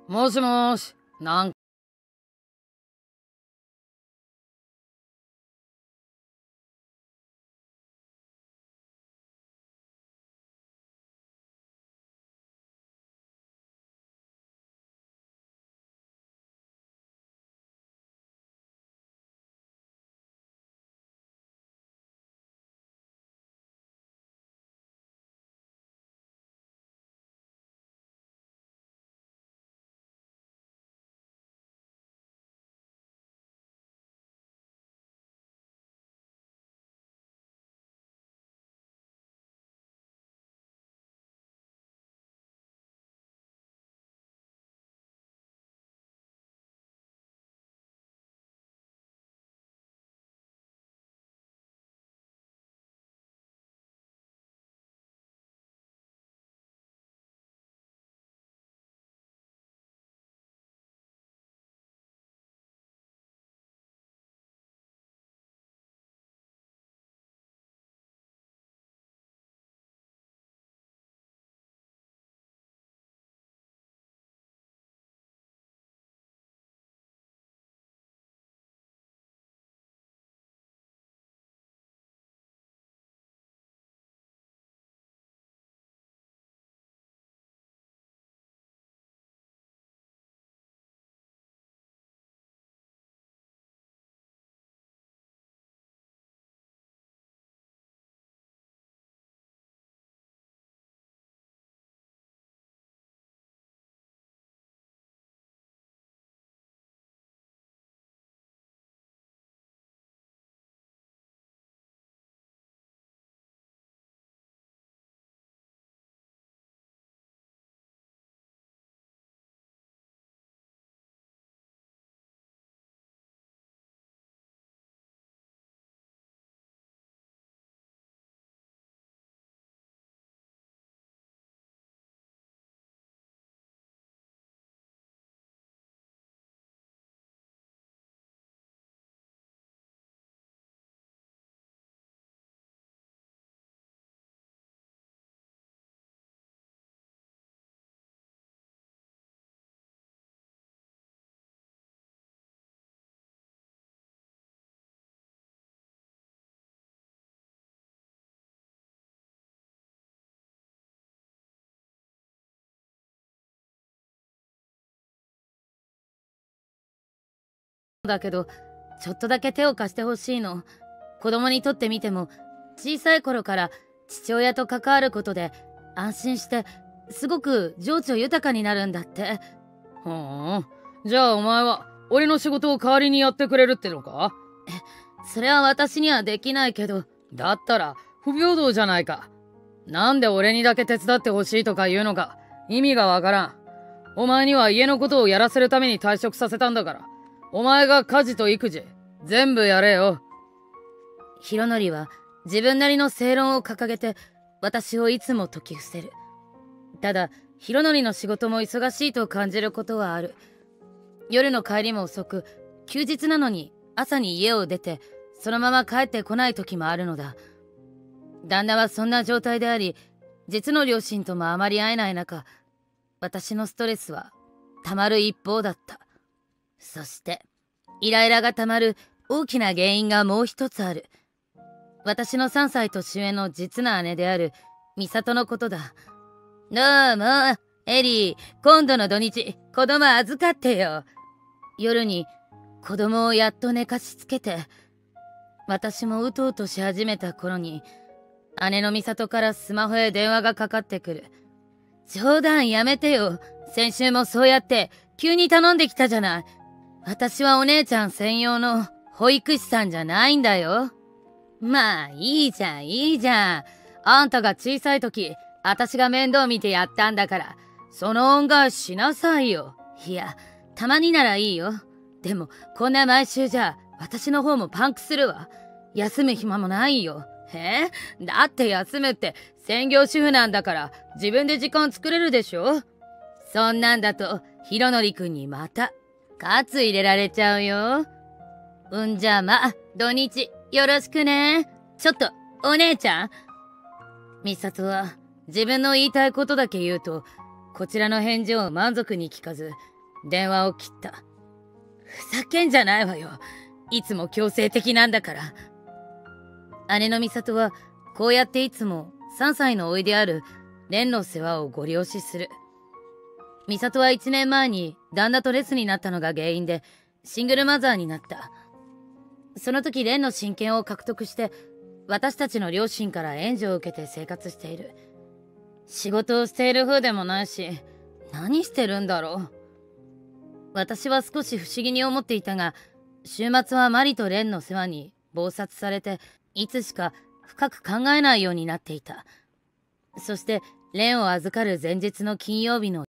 もしもーし、なんだけど、ちょっとだけ手を貸してほしいの。子供にとってみても、小さい頃から父親と関わることで安心して、すごく情緒豊かになるんだって。 ふーん。じゃあお前は、俺の仕事を代わりにやってくれるってのか？ それは私にはできないけど。 だったら、不平等じゃないか。なんで俺にだけ手伝ってほしいとか言うのか、意味がわからん。お前には家のことをやらせるために退職させたんだから、お前が家事と育児、全部やれよ。 弘則は自分なりの正論を掲げて、私をいつも説き伏せる。ただ、弘則の仕事も忙しいと感じることはある。夜の帰りも遅く、休日なのに朝に家を出て、そのまま帰ってこない時もあるのだ。旦那はそんな状態であり、実の両親ともあまり会えない中、私のストレスは溜まる一方だった。そして、イライラが溜まる大きな原因がもう一つある。私の3歳年上の実の姉である美里のことだ。どうも、エリー、今度の土日、子供預かってよ。夜に子供をやっと寝かしつけて、私もうとうとし始めた頃に、姉の美里からスマホへ電話がかかってくる。冗談やめてよ。先週もそうやって急に頼んできたじゃない。私はお姉ちゃん専用の保育士さんじゃないんだよ。まあいいじゃんいいじゃん。あんたが小さい時、私が面倒見てやったんだから、その恩返ししなさいよ。いや、たまにならいいよ。でもこんな毎週じゃ私の方もパンクするわ。休む暇もないよ。だって休むって専業主婦なんだから自分で時間作れるでしょ。そんなんだと弘則くんにまた喝入れられちゃうよ。じゃあ土日よろしくね。ちょっとお姉ちゃん。美里は自分の言いたいことだけ言うと、こちらの返事を満足に聞かず、 電話を切った。ふざけんじゃないわよ。いつも強制的なんだから。姉の美里はこうやっていつも3歳の甥である蓮の世話をご了承する。美里は1年前に旦那とレスになったのが原因でシングルマザーになった。その時蓮の親権を獲得して私たちの両親から援助を受けて生活している。仕事をしている風でもないし、何してるんだろう。私は少し不思議に思っていたが、週末はマリと蓮の世話に忙殺されて、いつしか深く考えないようになっていた。そして蓮を預かる前日の金曜日の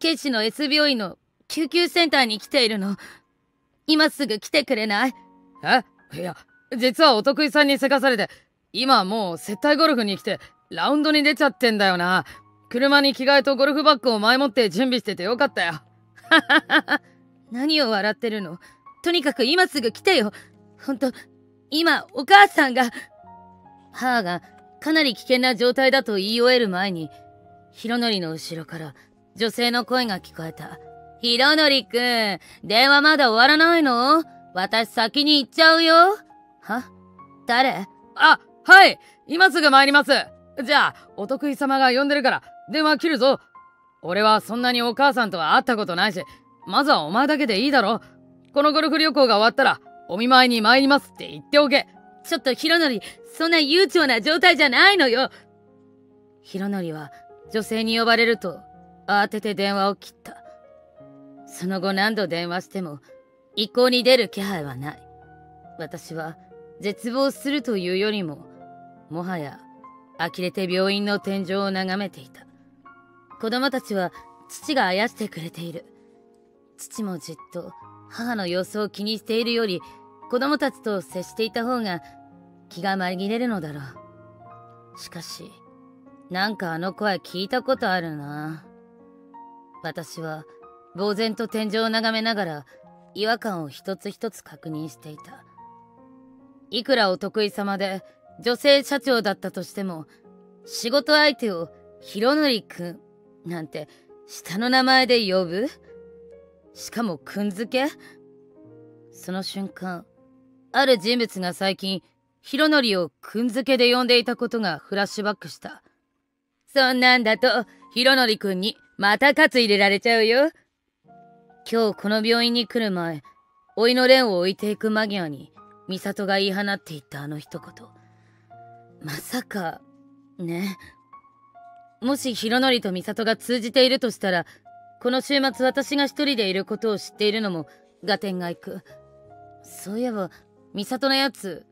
警視の S 病院の救急センターに来ているの。今すぐ来てくれない？ いや、実はお得意さんにせかされて、今もう接待ゴルフに来て、ラウンドに出ちゃってんだよな。車に着替えとゴルフバッグを前もって準備しててよかったよ。 何を笑ってるの？とにかく今すぐ来てよ。ほんと、今、お母さんが。母がかなり危険な状態だと言い終える前に、弘則の後ろから女性の声が聞こえた。弘則くん、電話まだ終わらないの？私先に行っちゃうよ。は？誰？ はい、今すぐ参ります。じゃあ、お得意様が呼んでるから電話切るぞ。俺はそんなにお母さんとは会ったことないし、まずはお前だけでいいだろ。このゴルフ旅行が終わったらお見舞いに参りますって言っておけ。 ちょっと弘則、そんな悠長な状態じゃないのよ。弘則は女性に呼ばれると慌てて電話を切った。その後何度電話しても一向に出る気配はない。私は絶望するというよりも、もはや呆れて病院の天井を眺めていた。子供たちは父があやしてくれている。父もじっと母の様子を気にしているより、子供たちと接していた方が気が紛れるのだろう。しかし、なんかあの声聞いたことあるな。私は呆然と天井を眺めながら違和感を一つ一つ確認していた。いくらお得意様で女性社長だったとしても、仕事相手を弘則くんなんて下の名前で呼ぶ？しかもくんづけ？その瞬間、ある人物が最近弘則をくんづけで呼んでいたことがフラッシュバックした。そんなんだと弘則くんにまた喝入れられちゃうよ。今日この病院に来る前、おいの蓮を置いていく間際に美里が言い放っていったあの一言。まさかね。もし弘則と美里が通じているとしたら、この週末私が一人でいることを知っているのも合点がいく。そういえば美里のやつ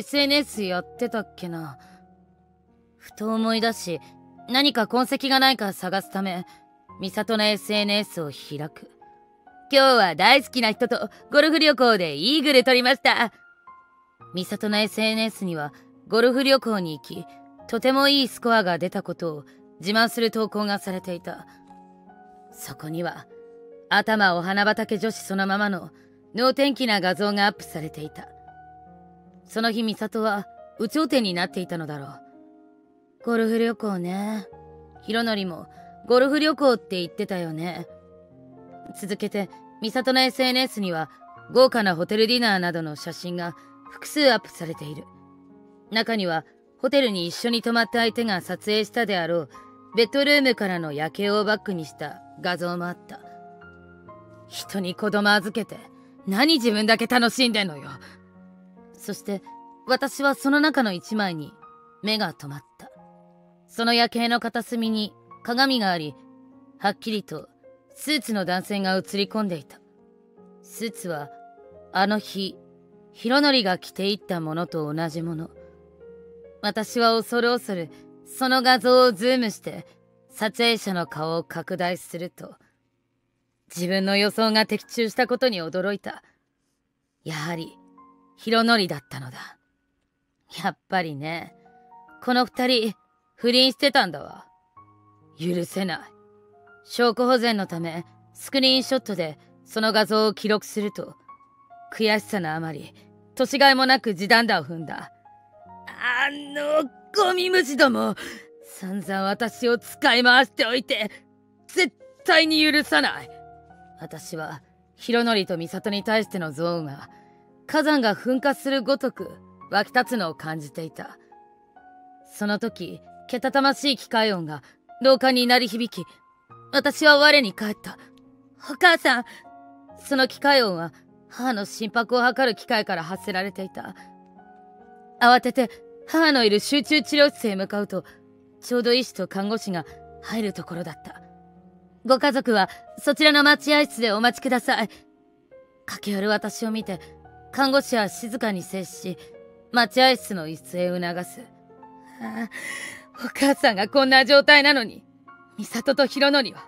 SNS やってたっけな。ふと思い出し、何か痕跡がないか探すため美里の SNS を開く。今日は大好きな人とゴルフ旅行でイーグル取りました。美里の SNS にはゴルフ旅行に行き、とてもいいスコアが出たことを自慢する投稿がされていた。そこには頭お花畑女子そのままの能天気な画像がアップされていた。その日美里は有頂天になっていたのだろう。ゴルフ旅行ね。弘則もゴルフ旅行って言ってたよね。続けて美里の SNS には豪華なホテルディナーなどの写真が複数アップされている。中にはホテルに一緒に泊まった相手が撮影したであろうベッドルームからの夜景をバックにした画像もあった。人に子供預けて何自分だけ楽しんでんのよ。そして私はその中の一枚に目が止まった。その夜景の片隅に鏡があり、はっきりとスーツの男性が映り込んでいた。スーツはあの日弘則が着ていったものと同じもの。私は恐る恐るその画像をズームして撮影者の顔を拡大すると、自分の予想が的中したことに驚いた。やはり弘則だったのだ。やっぱりね。この二人不倫してたんだわ。許せない。証拠保全のためスクリーンショットでその画像を記録すると、悔しさのあまり年がいもなく地団打を踏んだ。あのゴミ虫ども、散々私を使い回しておいて絶対に許さない。私は弘則と美里に対しての憎悪が火山が噴火するごとく湧き立つのを感じていた。その時、けたたましい機械音が廊下に鳴り響き、私は我に返った。お母さん。その機械音は母の心拍を測る機械から発せられていた。慌てて母のいる集中治療室へ向かうと、ちょうど医師と看護師が入るところだった。ご家族はそちらの待合室でお待ちください。駆け寄る私を見て、看護師は静かに接し、待合室の椅子へ促す。お母さんがこんな状態なのに、美里と弘則は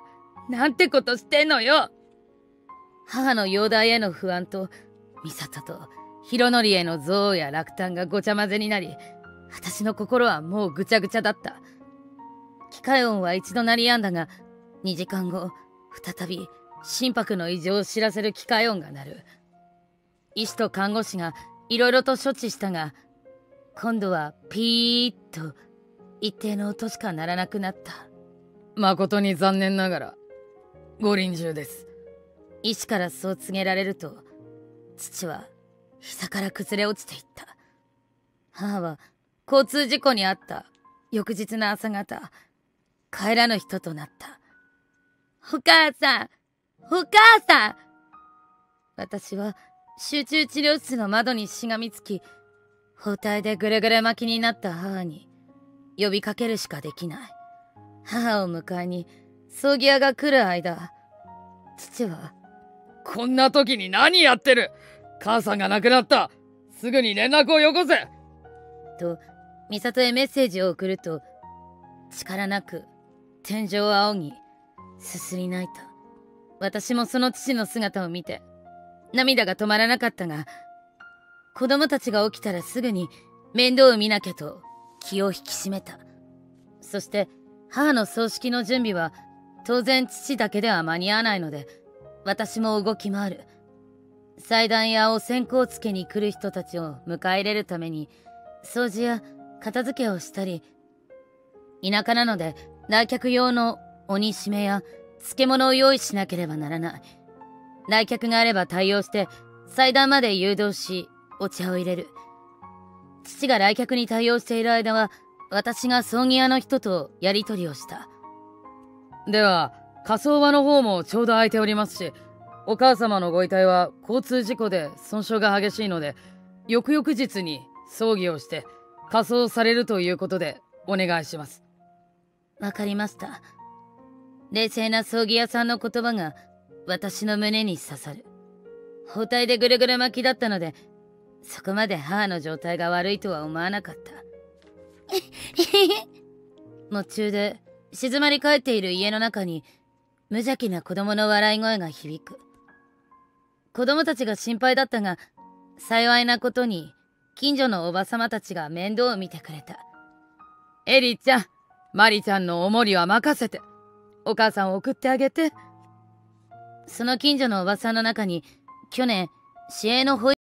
なんてことしてんのよ。母の容体への不安と、美里と弘則への憎悪や落胆がごちゃ混ぜになり、私の心はもうぐちゃぐちゃだった。機械音は一度鳴り止んだが、2時間後、再び心拍の異常を知らせる機械音が鳴る。医師と看護師がいろいろと処置したが、今度はピーッと一定の音しか鳴らなくなった。 誠に残念ながらご臨終です。 医師からそう告げられると、父は膝から崩れ落ちていった。母は交通事故に遭った翌日の朝方、帰らぬ人となった。お母さん、お母さん。私は集中治療室の窓にしがみつき、包帯でぐるぐる巻きになった母に呼びかけるしかできない。母を迎えに葬儀屋が来る間、父は、 こんな時に何やってる？母さんが亡くなった。すぐに連絡をよこせと美里へメッセージを送ると、力なく天井を仰ぎすすり泣いた。私もその父の姿を見て涙が止まらなかったが、子供たちが起きたらすぐに面倒を見なきゃと気を引き締めた。そして母の葬式の準備は当然父だけでは間に合わないので、私も動き回る。祭壇やお線香つけに来る人たちを迎え入れるために掃除や片付けをしたり、田舎なので来客用の鬼しめや漬物を用意しなければならない。来客があれば対応して祭壇まで誘導しお茶を入れる。父が来客に対応している間は、私が葬儀屋の人とやり取りをした。 では火葬場の方もちょうど空いておりますし、お母様のご遺体は交通事故で損傷が激しいので、翌々日に葬儀をして火葬されるということでお願いします。 わかりました。冷静な葬儀屋さんの言葉が私の胸に刺さる。包帯でぐるぐる巻きだったので、そこまで母の状態が悪いとは思わなかった。夢中で静まり返っている家の中に無邪気な子供の笑い声が響く。子供たちが心配だったが、幸いなことに近所のおばさまたちが面倒を見てくれた。 エリちゃん、マリちゃんのお守りは任せて。お母さんを送ってあげて。 その近所のおばさんの中に、去年市営の保育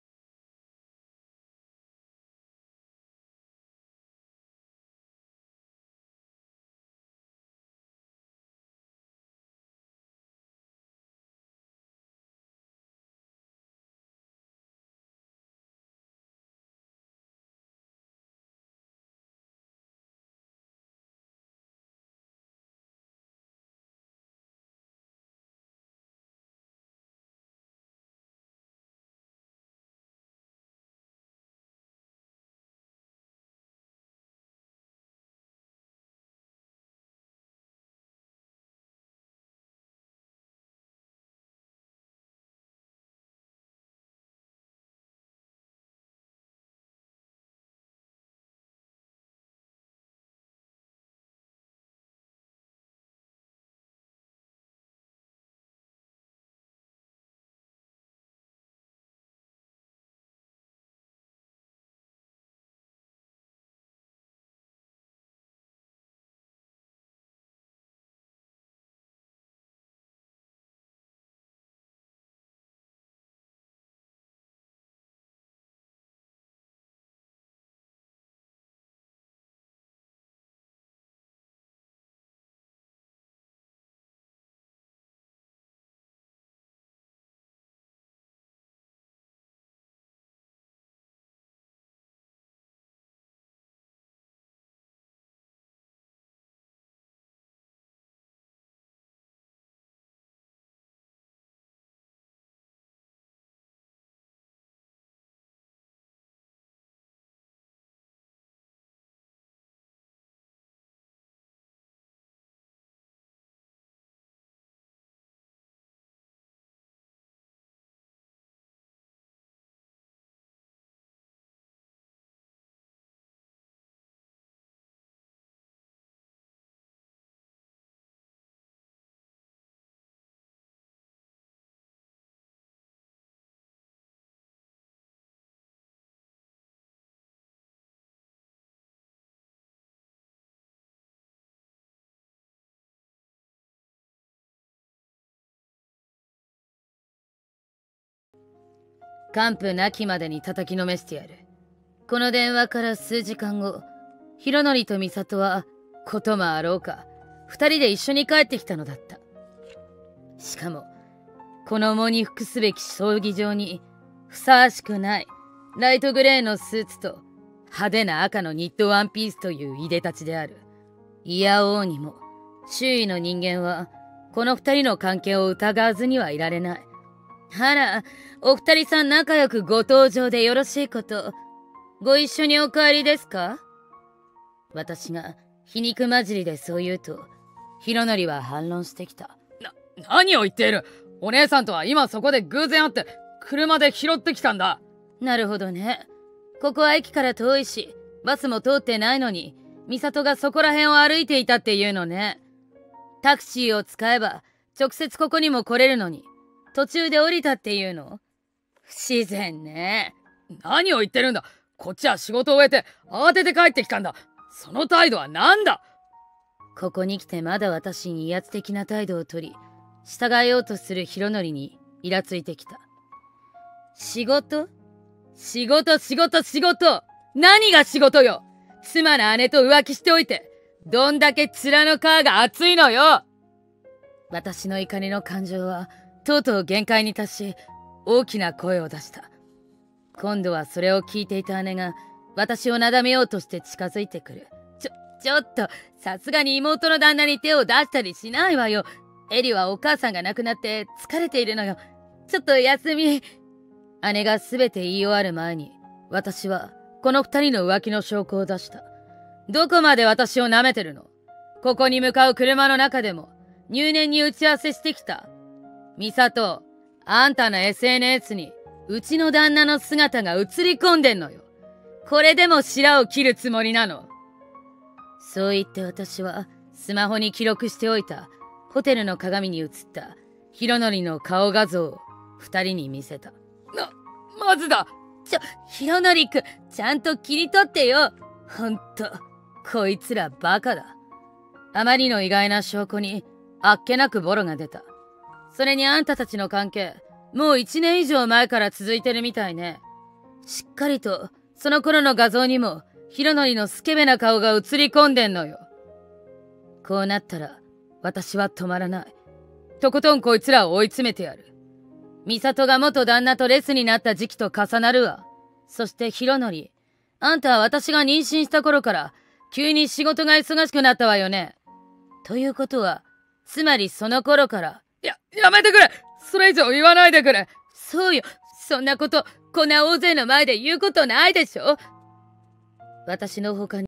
完膚なきまでに叩きのめしてやる。この電話から数時間後、弘則と美里はこともあろうか二人で一緒に帰ってきたのだった。しかもこの喪に服すべき葬儀場にふさわしくないライトグレーのスーツと派手な赤のニットワンピースといういでたちである。いやおうにも周囲の人間はこの二人の関係を疑わずにはいられない。あら、お二人さん仲良くご登場でよろしいこと。ご一緒にお帰りですか？私が皮肉混じりでそう言うと、弘則は反論してきた。 何を言っている。お姉さんとは今そこで偶然会って車で拾ってきたんだ。 なるほどね。ここは駅から遠いし、バスも通ってないのに、美里がそこら辺を歩いていたっていうのね。タクシーを使えば直接ここにも来れるのに、途中で降りたっていうの？不自然ね。 何を言ってるんだ。こっちは仕事を終えて慌てて帰ってきたんだ。その態度は何だ。 ここに来てまだ私に威圧的な態度をとり、従えようとする弘則にイラついてきた。仕事？仕事仕事仕事。何が仕事よ。妻の姉と浮気しておいて、どんだけ面の皮が厚いのよ。私の怒りの感情はとうとう限界に達し、大きな声を出した。今度はそれを聞いていた姉が私をなだめようとして近づいてくる。ちょっと、さすがに妹の旦那に手を出したりしないわよ。エリはお母さんが亡くなって疲れているのよ。ちょっと休み。姉がすべて言い終わる前に、私はこの二人の浮気の証拠を出した。どこまで私を舐めてるの？ここに向かう車の中でも入念に打ち合わせしてきた。美里、あんたの SNS にうちの旦那の姿が映り込んでんのよ。これでも白を切るつもりなの？そう言って私はスマホに記録しておいたホテルの鏡に映った弘則の顔画像を二人に見せた。 まずだ。 弘則くん、ちゃんと切り取ってよ。ほんと、こいつらバカだ。あまりの意外な証拠にあっけなくボロが出た。それにあんたたちの関係、もう1年以上前から続いてるみたいね。しっかりとその頃の画像にも弘則のスケベな顔が映り込んでんのよ。こうなったら私は止まらない。とことんこいつらを追い詰めてやる。美里が元旦那とレスになった時期と重なるわ。そして弘則、あんたは私が妊娠した頃から急に仕事が忙しくなったわよね。ということは、つまりその頃から。 やめてくれ。それ以上言わないでくれ。 そうよ。そんなこと、こんな大勢の前で言うことないでしょ。私の他に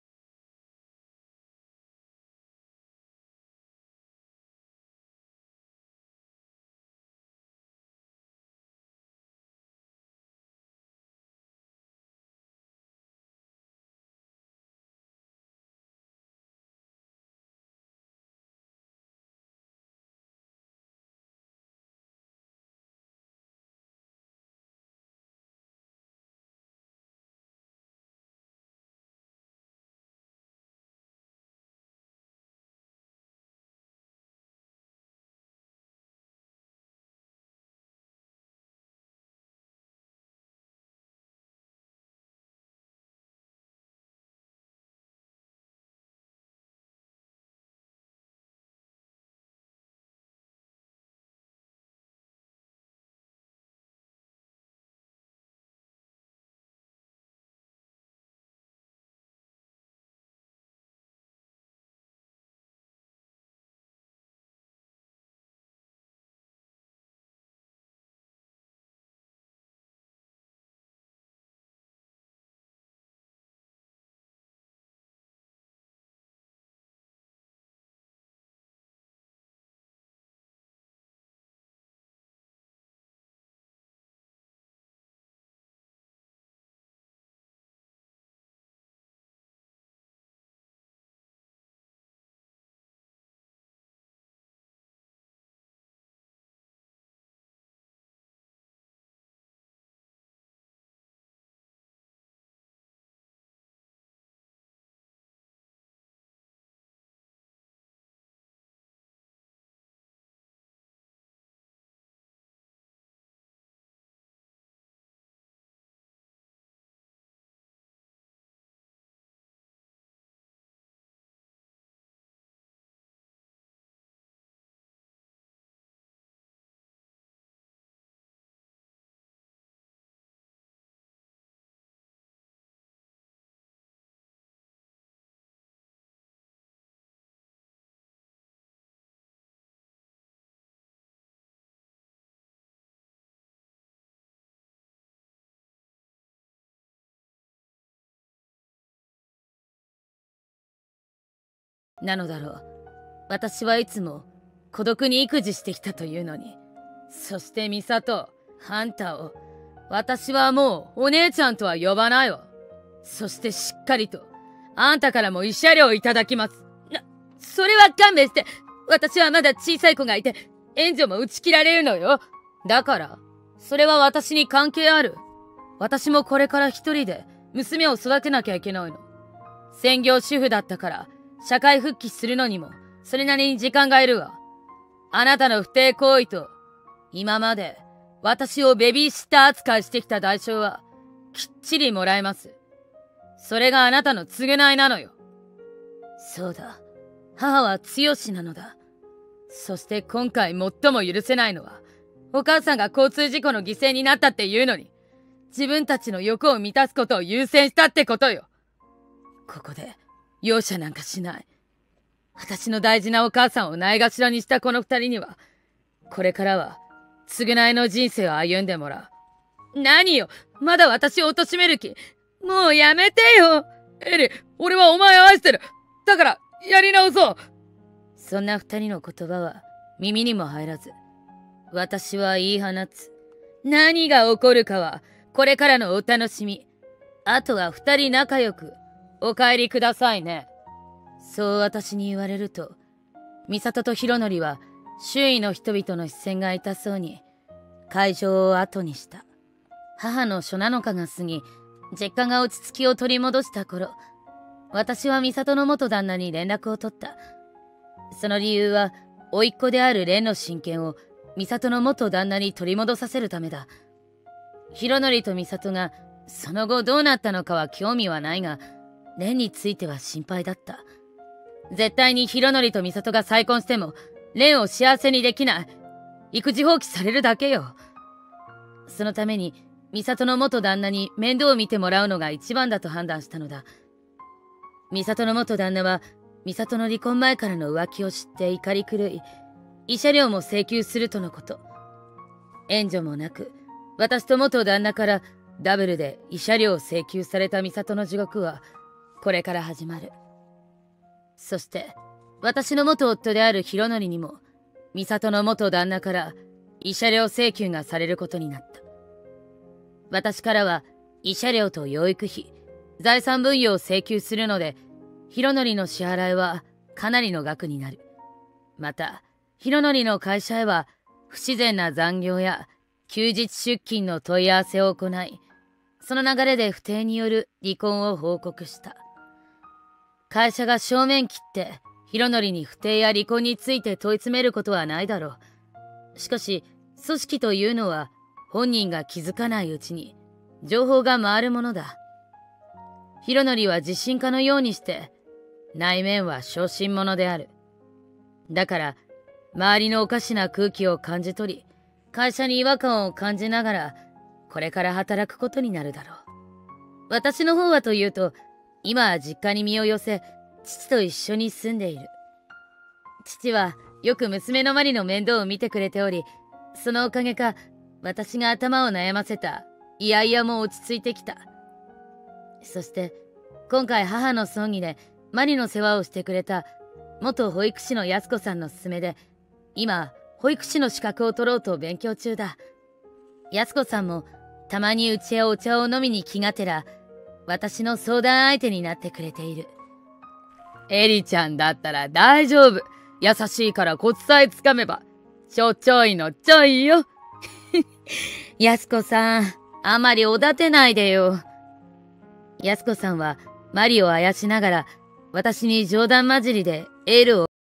なのだろう。私はいつも孤独に育児してきたというのに。そして美里、あんたを、私はもうお姉ちゃんとは呼ばないわ。そしてしっかりと、あんたからも慰謝料いただきます。それは勘弁して。私はまだ小さい子がいて、援助も打ち切られるのよ。だから、それは私に関係ある。私もこれから一人で娘を育てなきゃいけないの。専業主婦だったから、社会復帰するのにも、それなりに時間がいるわ。あなたの不貞行為と、今まで私をベビーシッター扱いしてきた代償は、きっちりもらえます。それがあなたの償いなのよ。そうだ。母は強しなのだ。そして今回最も許せないのは、お母さんが交通事故の犠牲になったっていうのに、自分たちの欲を満たすことを優先したってことよ。ここで、容赦なんかしない。私の大事なお母さんをないがしろにしたこの二人には、これからは、償いの人生を歩んでもらう。何よ、まだ私を貶める気。もうやめてよ。 エリ、俺はお前を愛してる。だから、やり直そう。 そんな二人の言葉は耳にも入らず、私は言い放つ。何が起こるかは、これからのお楽しみ。あとは二人仲良く、お帰りくださいね。そう私に言われると、美里と弘則は、周囲の人々の視線が痛そうに、会場を後にした。母の初七日が過ぎ、実家が落ち着きを取り戻した頃、私は美里の元旦那に連絡を取った。その理由は、甥っ子である蓮の親権を美里の元旦那に取り戻させるためだ。弘則と美里がその後どうなったのかは興味はないが、蓮については心配だった。絶対に弘則と美里が再婚しても、蓮を幸せにできない。育児放棄されるだけよ。そのために、美里の元旦那に面倒を見てもらうのが一番だと判断したのだ。美里の元旦那は、美里の離婚前からの浮気を知って怒り狂い、慰謝料も請求するとのこと。援助もなく、私と元旦那からダブルで慰謝料を請求された美里の地獄は、これから始まる。そして、私の元夫である弘則にも、美里の元旦那から慰謝料請求がされることになった。私からは、慰謝料と養育費、財産分与を請求するので、弘則の支払いはかなりの額になる。また、弘則の会社へは不自然な残業や休日出勤の問い合わせを行い、その流れで不貞による離婚を報告した。会社が正面切って弘則に不貞や離婚について問い詰めることはないだろう。しかし、組織というのは本人が気づかないうちに情報が回るものだ。弘則は自信家のようにして、内面は小心者である。だから、周りのおかしな空気を感じ取り、会社に違和感を感じながら、これから働くことになるだろう。私の方はというと、今は実家に身を寄せ、父と一緒に住んでいる。父はよく娘のマリの面倒を見てくれており、そのおかげか、私が頭を悩ませたイヤイヤも落ち着いてきた。そして、今回母の葬儀でマリの世話をしてくれた元保育士の安子さんの勧めで、今、保育士の資格を取ろうと勉強中だ。安子さんもたまにうちへお茶を飲みに来がてら、私の相談相手になってくれている。 エリちゃんだったら大丈夫。優しいからコツさえつかめば、ちょちょいのちょいよ。 安子さん、あまりおだてないでよ。安子さんはマリをあやしながら、私に冗談交じりでエールを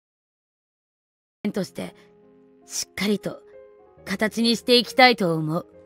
として、しっかりと形にしていきたいと思う。